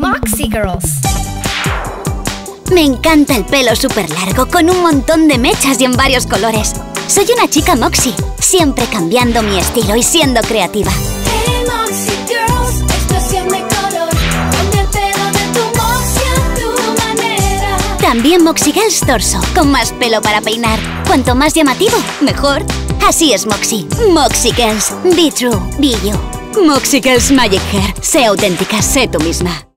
Moxie Girls. Me encanta el pelo súper largo, con un montón de mechas y en varios colores. Soy una chica Moxie, siempre cambiando mi estilo y siendo creativa. Hey Moxie Girls, explosión de color, con el pelo de tu Moxie a tu manera. También Moxie Girls Torso, con más pelo para peinar. Cuanto más llamativo, mejor. Así es Moxie. Moxie Girls, be true, be you. Moxie Girls Magic Hair, sé auténtica, sé tú misma.